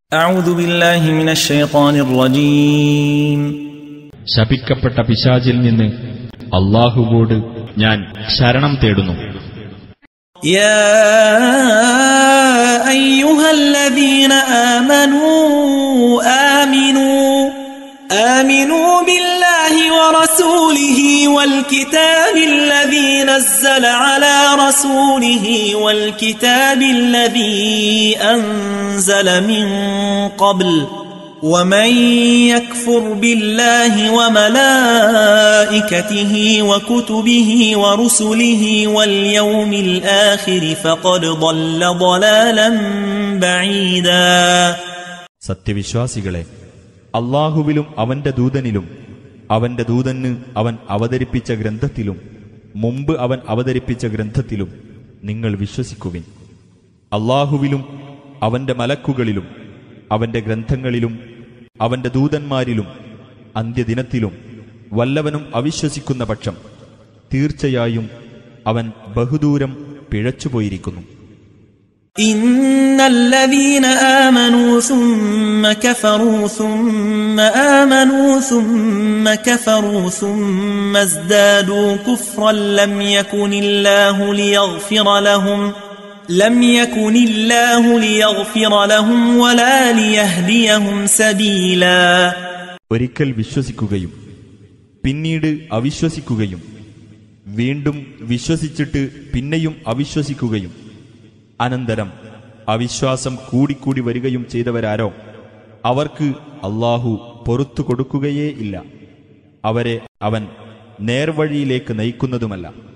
أعوذ بالله من الشيطان الرجيم ശപിക്കപ്പെട്ട പിശാചിൽ നിന്ന് അല്ലാഹുവോട് ഞാൻ ശരണം തേടുന്നു. يا أيها الذين آمنوا بالله ورسوله والكتاب الذي نزل على رسوله والكتاب الذي أنزل من قبل ومن يكفر بالله وملائكته وكتبه ورسله واليوم الآخر فقد ضل ضلالا بعيدا. സത്യവിശ്വാസികളെ, അല്ലാഹുവിലും അവന്റെ ദൂതനിലും അവന്റെ ദൂതന് അവൻ അവതരിപ്പിച്ച ഗ്രന്ഥത്തിലും മുമ്പ് അവൻ അവതരിപ്പിച്ച ഗ്രന്ഥത്തിലും നിങ്ങൾ വിശ്വസിക്കുവിൻ. അല്ലാഹുവിലും അവന്റെ മലക്കുകളിലും അവന്റെ ഗ്രന്ഥങ്ങളിലും അവന്റെ ദൂതന്മാരിലും അന്ത്യദിനത്തിലും വല്ലവനും അവിശ്വസിക്കുന്ന പക്ഷം തീർച്ചയായും അവൻ ബഹുദൂരം പിഴച്ചുപോയിരിക്കുന്നു. إن الذين آمنوا ثم كفروا ثم آمنوا ثم كفروا ثم ازدادوا كفرا لم يكن الله ليغفر لهم ولا ليهديهم سبيلا. ഒരിക്കൽ വിശ്വസിക്കുകയും പിന്നീട് അവിശ്വസിക്കുകയും വീണ്ടും വിശ്വസിച്ചിട്ട് പിന്നെയും അവിശ്വസിക്കുകയും അനന്തരം അവിശ്വാസം കൂടിക്കൂടി വരികയും ചെയ്തവരാരോ അവർക്ക് അല്ലാഹു പൊറുത്തു കൊടുക്കുകയേ ഇല്ല. അവരെ അവൻ നേർവഴിയിലേക്ക് നയിക്കുന്നതുമല്ല.